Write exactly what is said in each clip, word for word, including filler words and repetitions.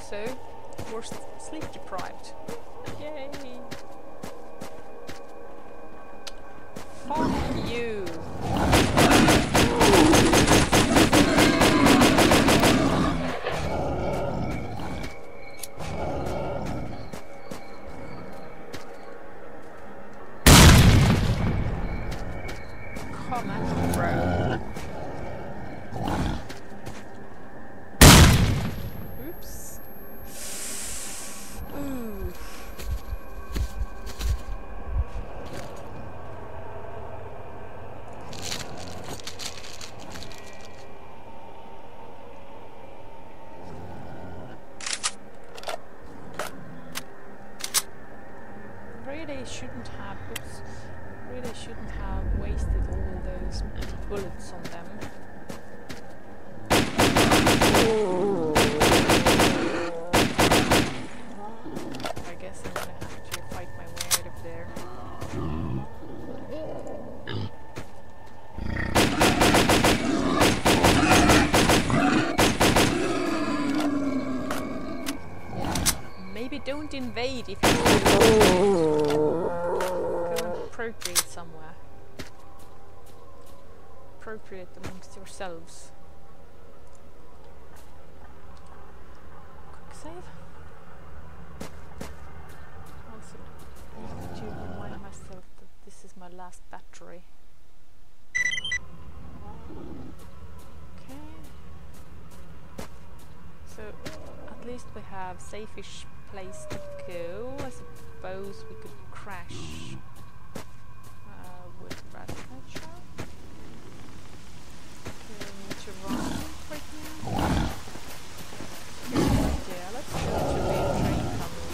so we're sleep deprived. Yay! Fuck you! Come on, bro. Oops. Ooh. Really shouldn't have. Oops. Really shouldn't have wasted all those bullets on them. I guess I'm gonna have to fight my way out of there. Maybe don't invade if you go and appropriate somewhere. Appropriate amongst yourselves. Quick save. Also, I need to remind myself that this is my last battery. Okay. So, at least we have safe-ish place to go. I suppose we could crash uh, with Radeon. Okay, we need to run right now. Yeah, let's go to the train coming.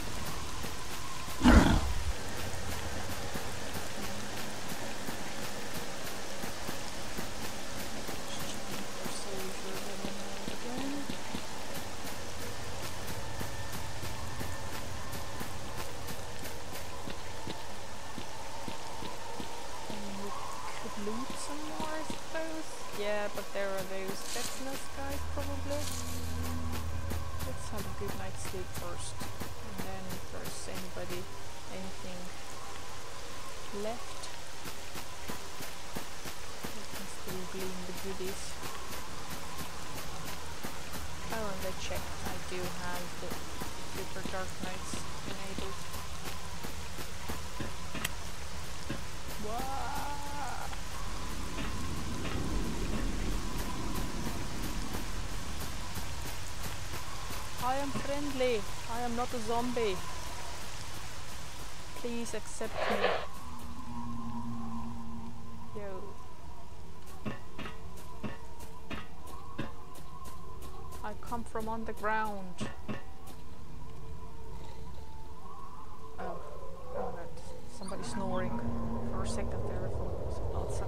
Yeah, but there are those fitness guys probably. Let's have a good night's sleep first. And then if there's anybody, anything left, we can still glean the goodies. Oh, and I checked, I do have the Super Dark Knights enabled. Wow. I am friendly. I am not a zombie. Please accept me. Yo. I come from underground. Oh, oh that somebody snoring for a second there from outside.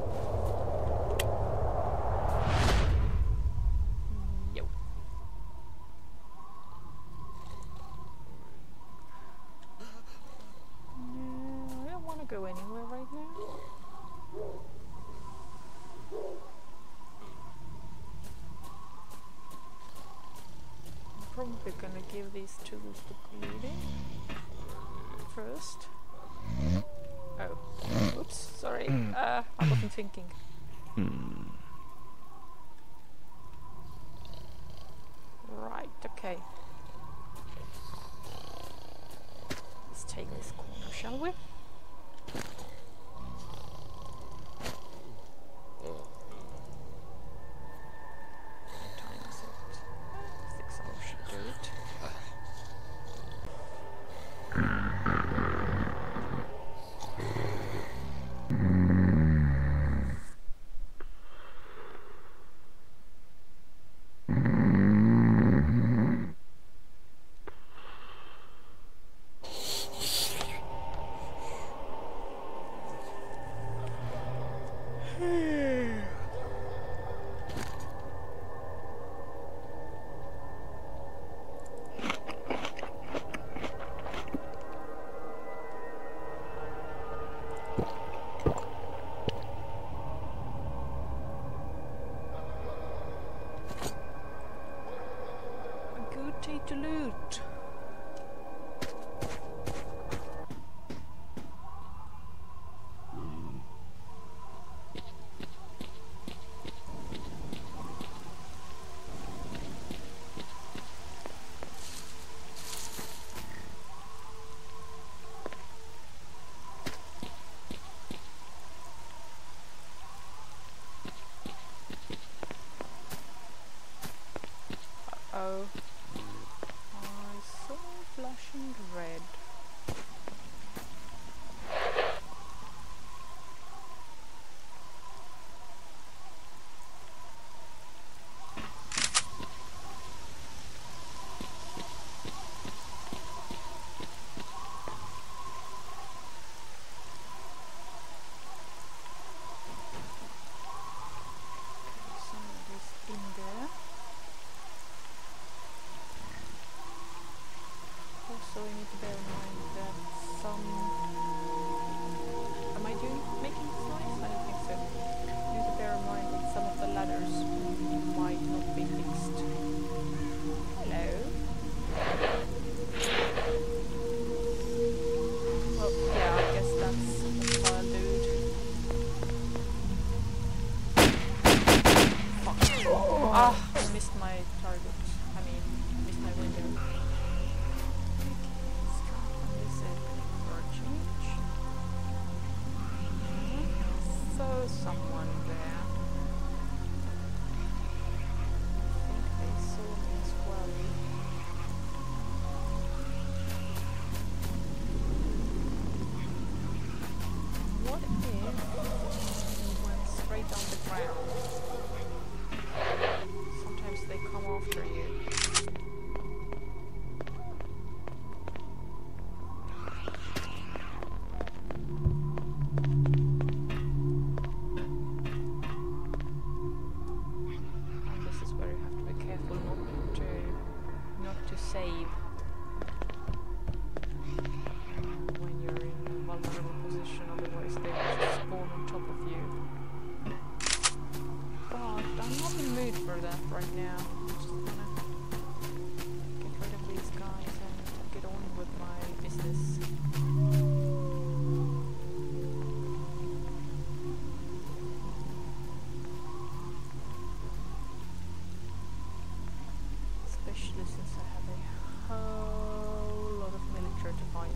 Go anywhere right now. I'm probably gonna give these tools to Greedy first. Oh, oops, sorry. Uh, I wasn't thinking. Right, okay. Let's take this corner, shall we? rotate to loot. Oh, I saw flashing red. Somebody's in there. Also, I need to bear in mind that some... Am I doing making this noise? I don't think so. I need to bear in mind that some of the ladders might not be fixed. Hello? Well, yeah, I guess that's a file, dude. Fuck. Ah, I missed my target. I mean, missed my window. Someone there. I think they saw me as well. What if we went straight down the ground? Sometimes they come after you. Save when you're in a vulnerable position, otherwise they will just spawn on top of you. But I'm not in the mood for that right now. I just wanna get rid of these guys and get on with my business. Especially since I have a whole lot of military to fight.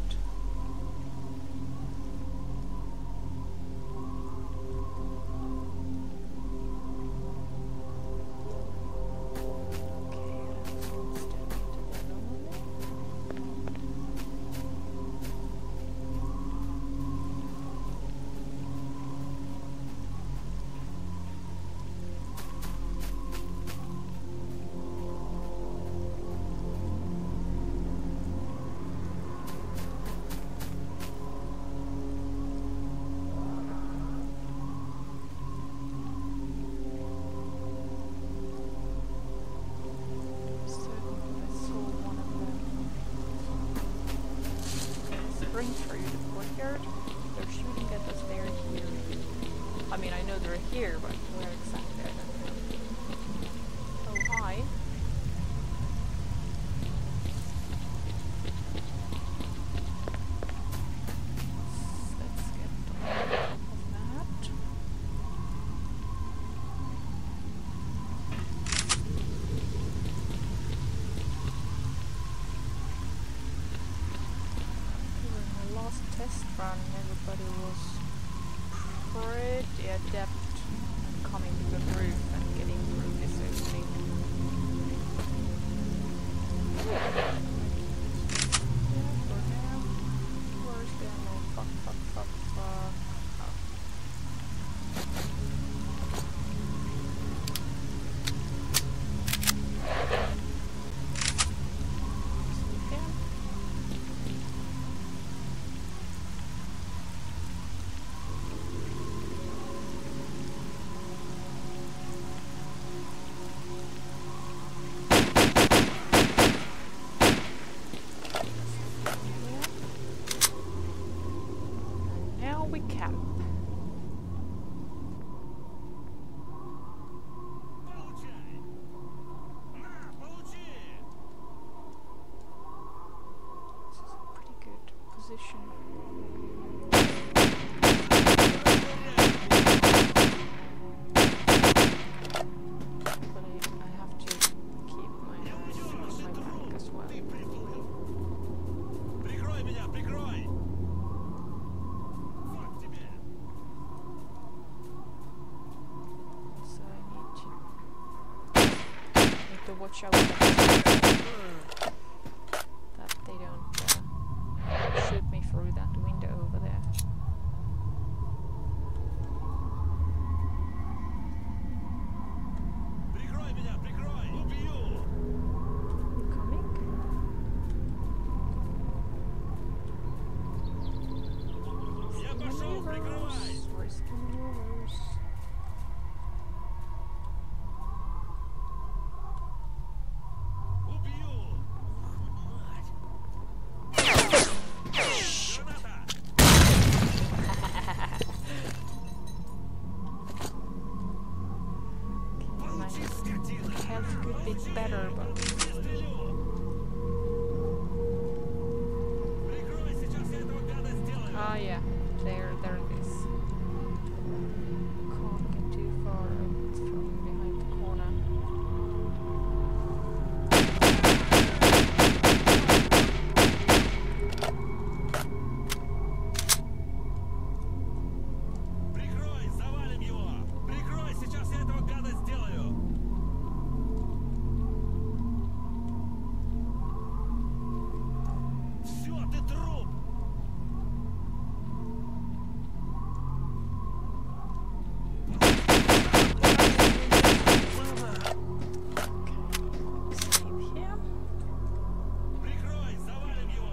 Okay, let's step into the anomaly. Bring through the courtyard. They're shooting at us. They're here. I mean, I know they're here, but where exactly? I don't know. Oh, hi. Let's get on top of that. Last test run, everybody was pretty adept at coming to the roof and getting through this opening. Yeah, for now. Where's the ammo? Fuck, fuck, fuck, fuck. Oh. vegetation. But I, I have to keep my eyes on my back as well. Прикрой меня, прикрой! So I need to need to watch out that, that they don't uh, shoot me through that window over there. Прикрой меня, прикрой! Убью! You coming? Я пошел, прикрывай! Risky maneuvers. Убью! Граната! Получи, скотина! Health could be better, but Пристрелю! Прикрой, сейчас я этого гада сделаю! ah yeah, there, there it is. Can't get too far out from behind the corner. Прикрой, завалим его! Прикрой, сейчас я этого гада сделаю! Все, ты труп! Save here. Прикрой, завалим его!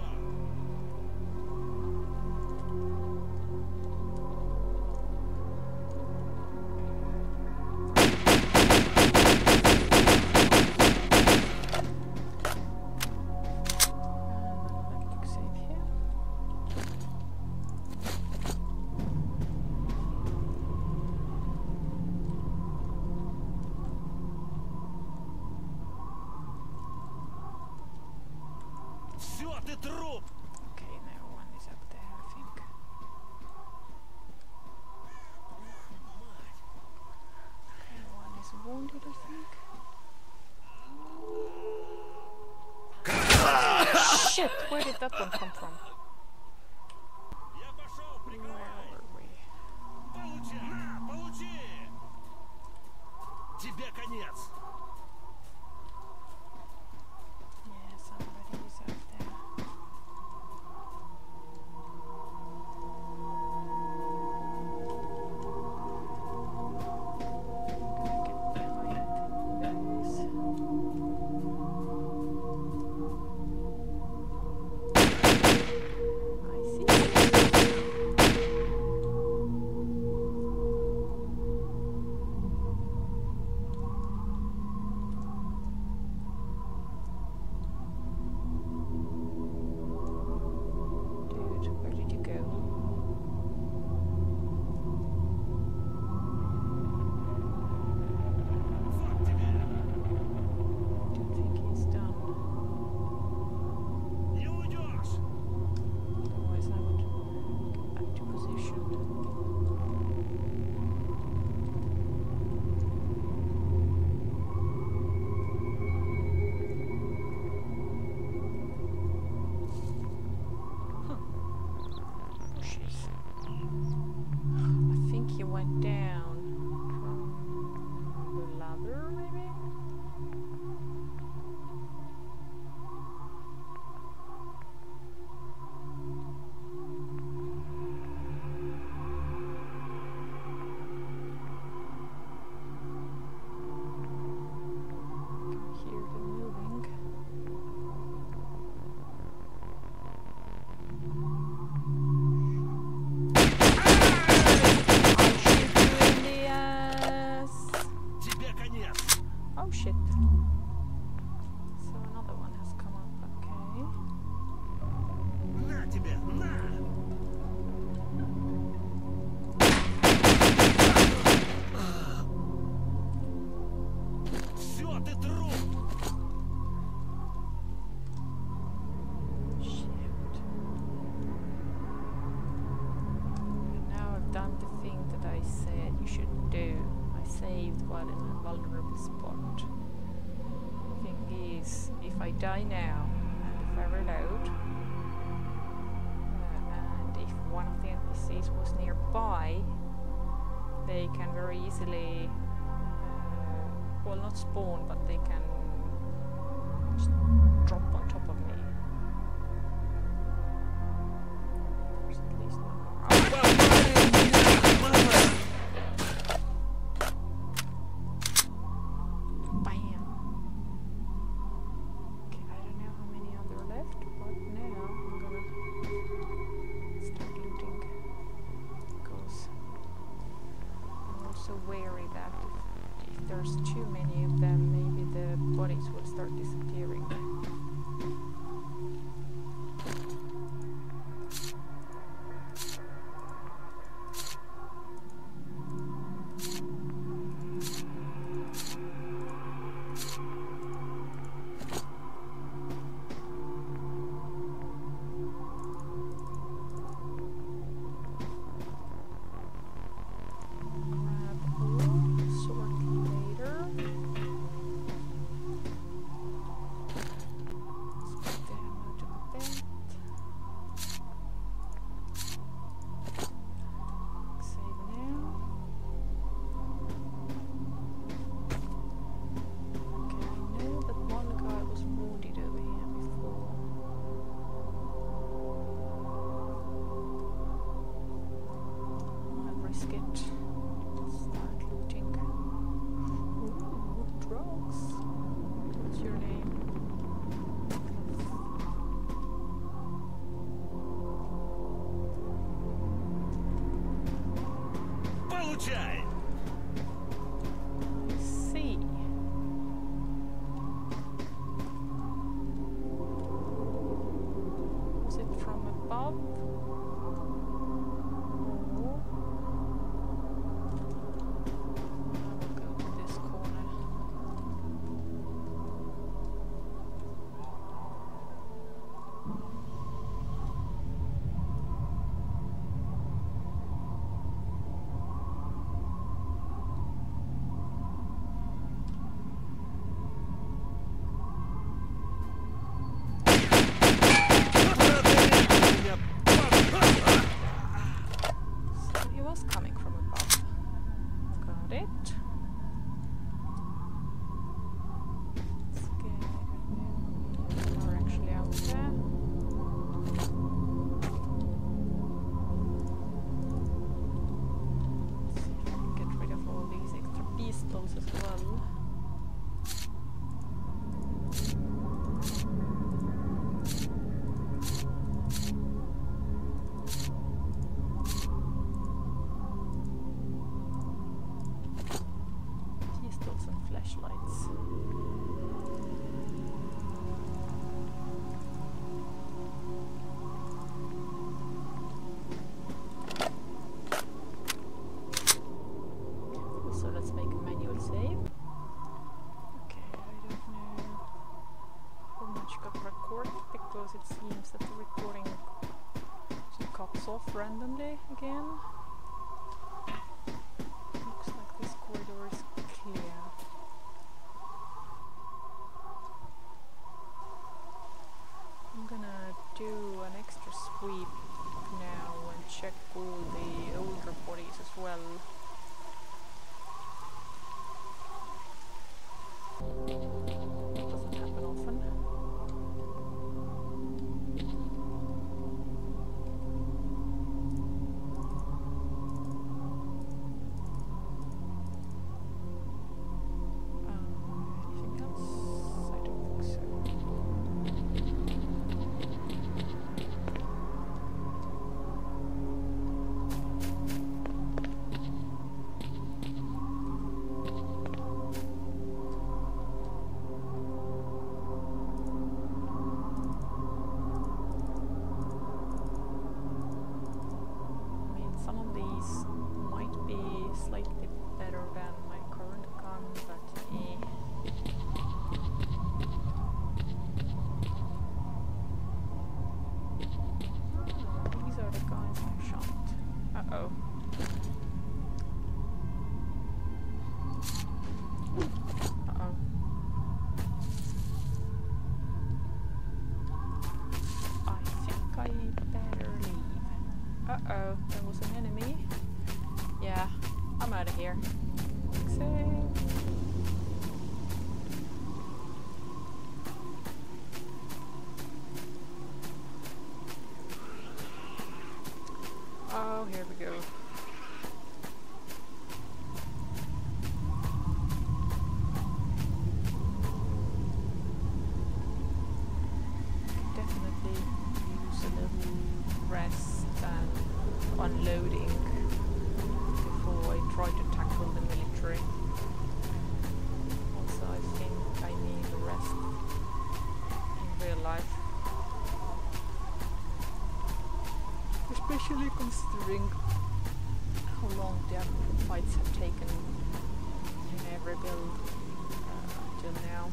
And another quick save here. Все, ты труп! Okay, now one is up there, I think. Okay, one is wounded, I think. Shit, where did that one come from? Я пошел, Where прикрывай! were we? Получи! На, получи! Тебе конец! Yeah, somebody is up there. Gonna get behind those. I should do. I saved while in a vulnerable spot. Thing is, if I die now, and if I reload, uh, and if one of the N P Cs was nearby, they can very easily, uh, well, not spawn, but they can just drop on top of me. There's at least one more. Oh, bam! Okay, I don't know how many are there left, but now I'm gonna start looting. Because I'm also wary that if, if there's too many of them, maybe the bodies will start disappearing. Получай! See. Was it from above? No. I'll go to this corner. Coming from above. Got it. Scared. Are actually out there. Let's see if I can get rid of all these extra pistols as well. Flashlights. So let's make a manual save. Okay, I don't know how much got recorded because it seems that the recording cuts off randomly again. Looks like this corridor is clear. I'm gonna do an extra sweep now and check all the older bodies as well. Doesn't happen often. Uh-oh, there was an enemy. Yeah, I'm out of here. Save. Oh, here we go. Definitely use a little rest and unloading before I try to tackle the military. Also, I think I need a rest in real life. Especially considering how long the actual fights have taken in every build uh, till now.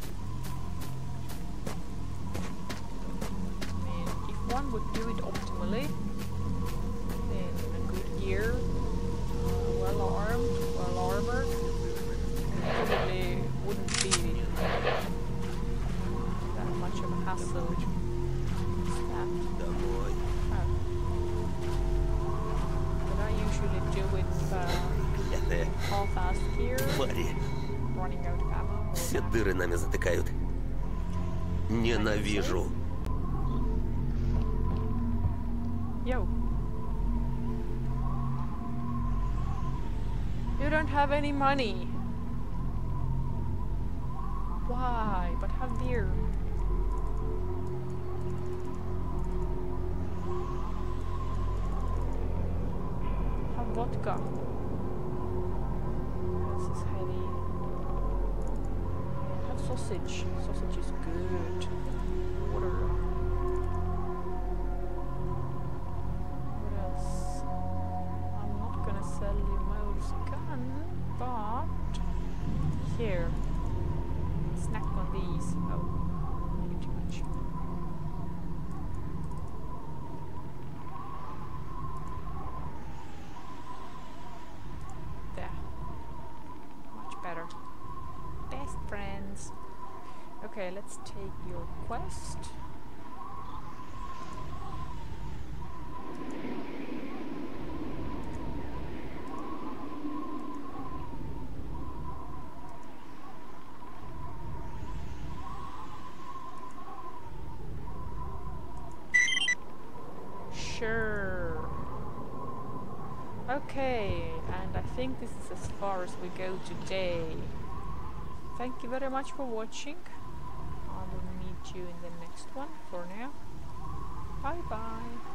I mean, if one would do it optimally, in a good gear, uh, well armed, well armored, it probably wouldn't be that much of a hassle. Домой. Do it uh, half-assed here, running out of ammo. Все дыры нами затыкают. Ненавижу. Yo. You don't have any money. Why? But have beer. Vodka. This is heavy. Have sausage. Sausage is good. Water. What else? I'm not gonna sell you my old gun, but here. Snack on these. Oh, maybe too much. Best friends. Okay, let's take your quest. Sure. Okay, and I think this is as far as we go today. Thank you very much for watching. I will meet you in the next one. For now, bye bye.